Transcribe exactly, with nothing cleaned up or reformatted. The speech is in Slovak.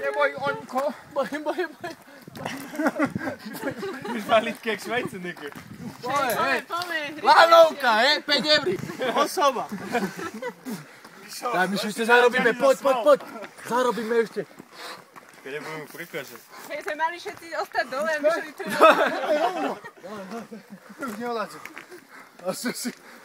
Neboj, Oňko. Bojím, bojím, bojím. Už mali keks vajceníky. Poďme, poďme. Lanovka, he? päť eur. Osoba. Daj mi ešte zarobíme, poď, poď, poď. Zarobíme ešte. Keď nebudeme prikážať. Keď sme mali všetci ostať dole, my šli tu. Už neoláček. A si si...